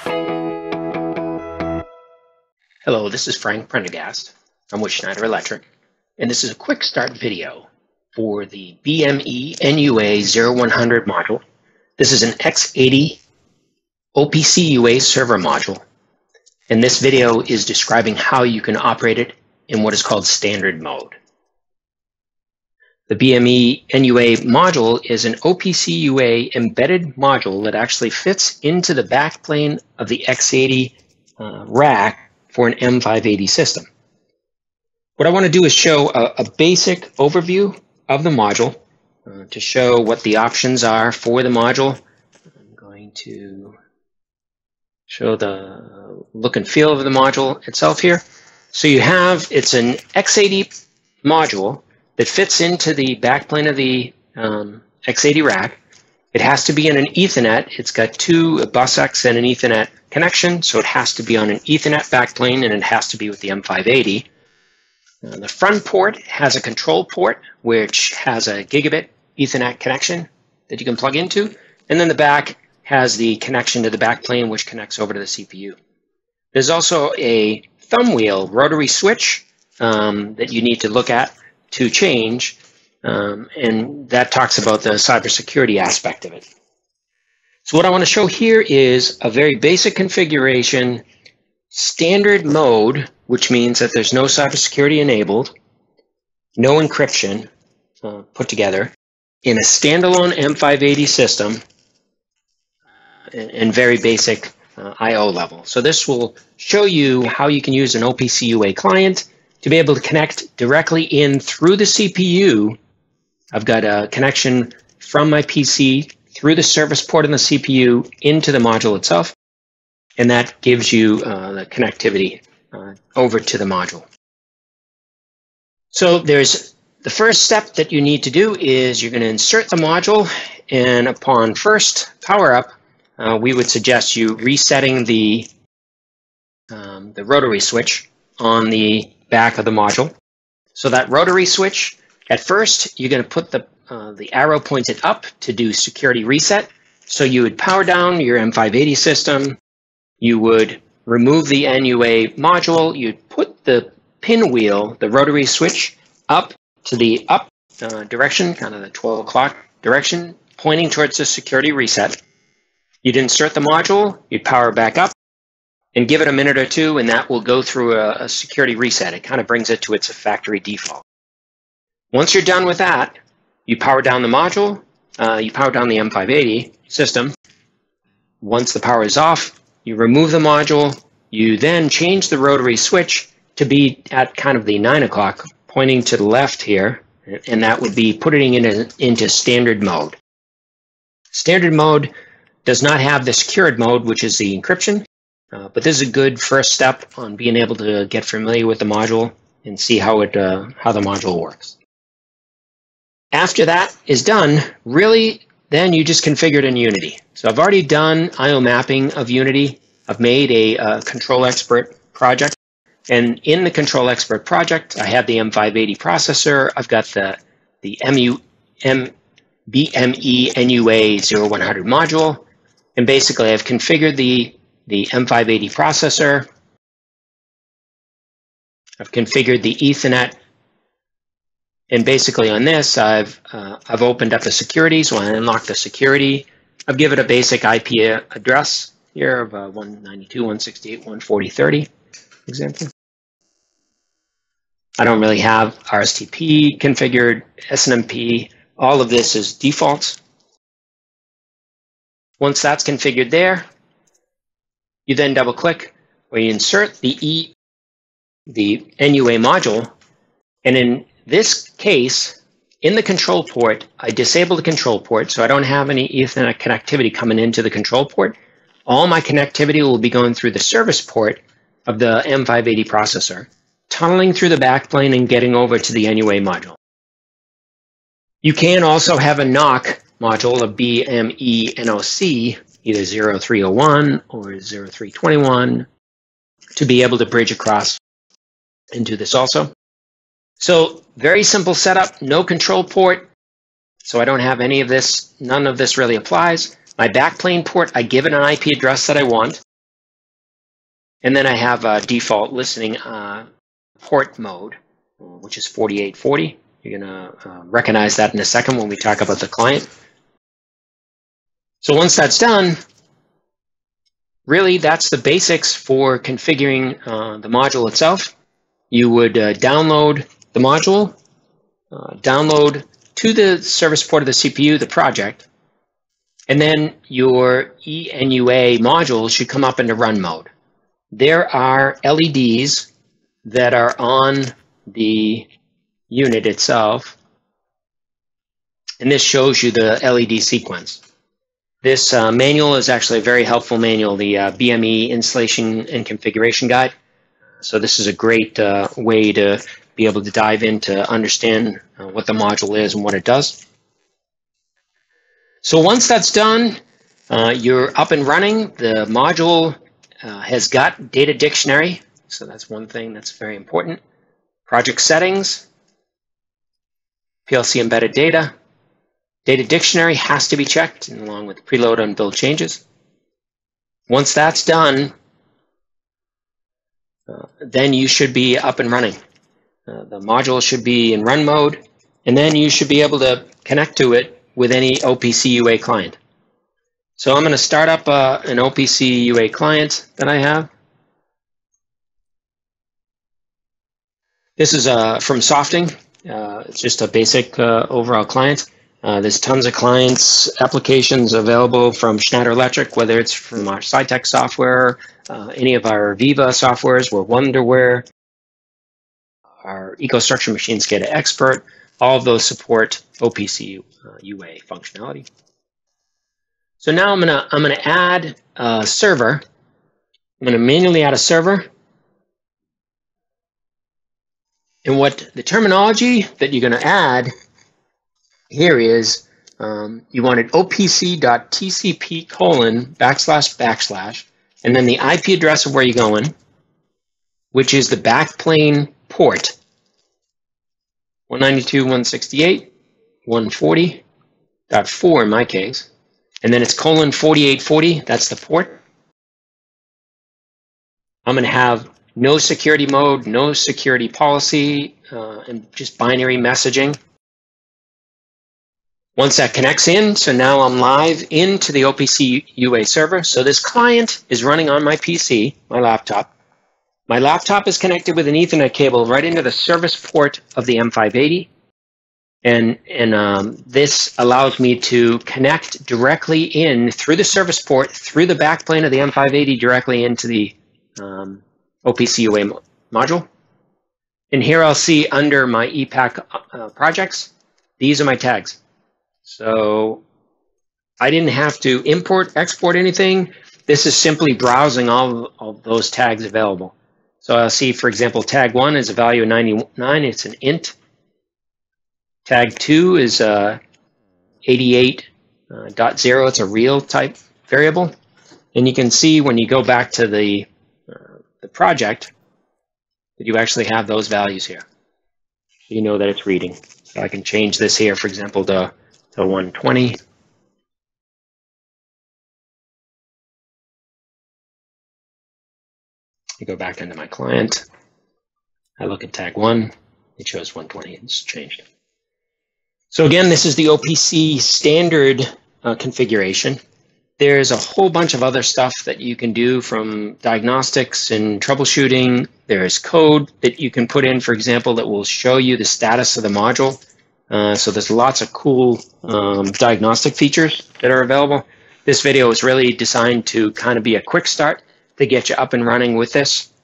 Hello, this is Frank Prendergast. I'm with Schneider Electric, and this is a quick start video for the BME NUA 0100 module. This is an X80 OPC UA server module, and this video is describing how you can operate it in what is called standard mode. The BME NUA module is an OPC UA embedded module that actually fits into the backplane of the X80 rack for an M580 system. What I want to do is show a basic overview of the module to show what the options are for the module. I'm going to show the look and feel of the module itself here. So you have, it's an X80 module that fits into the backplane of the X80 rack. It has to be in an Ethernet. It's got two, a BusX and an Ethernet connection, so it has to be on an Ethernet backplane, and it has to be with the M580. The front port has a control port, which has a gigabit Ethernet connection that you can plug into, and then the back has the connection to the backplane, which connects over to the CPU. There's also a thumb wheel rotary switch that you need to look at to change, and that talks about the cybersecurity aspect of it. So what I want to show here is a very basic configuration, standard mode, which means that there's no cybersecurity enabled, no encryption put together in a standalone M580 system, and very basic I/O level. So this will show you how you can use an OPC UA client to be able to connect directly in through the CPU. I've got a connection from my PC through the service port in the CPU into the module itself, and that gives you the connectivity over to the module. So there's the first step that you need to do is you're going to insert the module, and upon first power up, we would suggest you resetting the rotary switch on the back of the module. So that rotary switch, at first, you're going to put the arrow pointed up to do security reset. So you would power down your M580 system. You would remove the NUA module. You'd put the pinwheel, the rotary switch, up to the up direction, kind of the 12 o'clock direction, pointing towards the security reset. You'd insert the module. You'd power back up and give it a minute or two, and that will go through a security reset. It kind of brings it to its factory default. Once you're done with that, you power down the module, you power down the M580 system. Once the power is off, you remove the module, you then change the rotary switch to be at kind of the 9 o'clock, pointing to the left here, and that would be putting it into standard mode. Standard mode does not have the secured mode, which is the encryption, but this is a good first step on being able to get familiar with the module and see how the module works. After that is done, really, then you just configure it in Unity. So I've already done I/O mapping of Unity. I've made a Control Expert project. And in the Control Expert project, I have the M580 processor. I've got the BME NUA 0100 module. And basically, I've configured the M580 processor. I've configured the Ethernet. And basically on this, I've opened up the security, so I unlock the security. I've given it a basic IP address here of 192.168.140.30, example. I don't really have RSTP configured, SNMP. All of this is default. Once that's configured there, you then double click where you insert the NUA module, and in this case, in the control port, I disable the control port, so I don't have any Ethernet connectivity coming into the control port. All my connectivity will be going through the service port of the M580 processor, tunneling through the backplane and getting over to the NUA module. You can also have a NOC module, a BME NOC, either 0301 or 0321, to be able to bridge across and do this also. So very simple setup, no control port, so I don't have any of this, none of this really applies. My backplane port, I give it an IP address that I want. And then I have a default listening port mode, which is 4840. You're going to recognize that in a second when we talk about the client. So once that's done, really that's the basics for configuring the module itself. You would download the module, download to the service port of the CPU the project, and then your ENUA module should come up into run mode. There are LEDs that are on the unit itself, and this shows you the LED sequence. This manual is actually a very helpful manual, the BME Installation and Configuration Guide. So this is a great way to be able to dive in to understand what the module is and what it does. So once that's done, you're up and running. The module has got data dictionary, so that's one thing that's very important. Project settings, PLC embedded data. Data dictionary has to be checked along with preload and build changes. Once that's done, then you should be up and running. The module should be in run mode, and then you should be able to connect to it with any OPC UA client. So I'm going to start up an OPC UA client that I have. This is from Softing. It's just a basic overall client. There's tons of clients, applications available from Schneider Electric, whether it's from our SciTech software, any of our Viva softwares, or Wonderware, our EcoStruxure Machine SCADA Expert. All of those support OPC UA functionality. So now I'm gonna add a server. I'm gonna manually add a server. And what the terminology that you're gonna add here is you wanted opc.tcp://, and then the IP address of where you're going, which is the backplane port, 192.168.140.4 in my case, and then it's :4840, that's the port. I'm going to have no security mode, no security policy, and just binary messaging. Once that connects in, so now I'm live into the OPC UA server. So this client is running on my PC, my laptop. My laptop is connected with an Ethernet cable right into the service port of the M580. And this allows me to connect directly in through the service port, through the backplane of the M580, directly into the OPC UA module. And here I'll see under my EPAC projects, these are my tags. So I didn't have to import, export anything. This is simply browsing all of those tags available. So I'll see, for example, tag 1 is a value of 99. It's an int. Tag 2 is 88.0. It's a real type variable. And you can see when you go back to the project that you actually have those values here. You know that it's reading. So I can change this here, for example, to 120. I go back into my client. I look at tag 1. It shows 120. It's changed. So again, this is the OPC standard configuration. There's a whole bunch of other stuff that you can do, from diagnostics and troubleshooting. There's code that you can put in, for example, that will show you the status of the module. So there's lots of cool diagnostic features that are available. This video is really designed to kind of be a quick start to get you up and running with this.